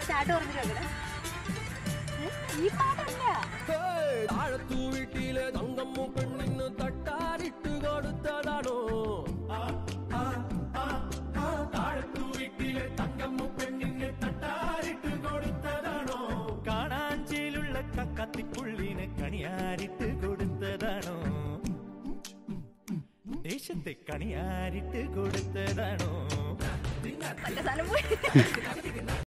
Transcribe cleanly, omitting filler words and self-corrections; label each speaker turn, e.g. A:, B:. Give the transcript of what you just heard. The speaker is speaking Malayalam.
A: ചാട്ട് പറഞ്ഞിട്ട് ഈ പാട്ടല്ല.
B: താഴത്തു വീട്ടിലെ തങ്കമ്മ പെണ്ണിന് തട്ടാരിട്ട് കൊടുത്തതാണോ? താഴത്തു വീട്ടിലെ തങ്കമ്മ പെണ്ണിന് തട്ടാരിട്ട് കൊടുത്തതാണോ? കാണാഞ്ചേലുള്ള കക്കത്തിക്കുള്ളിന് കണിയാരിട്ട് കൊടുത്തതാണോ? ദേശത്തെ കണിയാരിട്ട് കൊടുത്തതാണോ?
A: മറ്റേ സാധനം പോയി.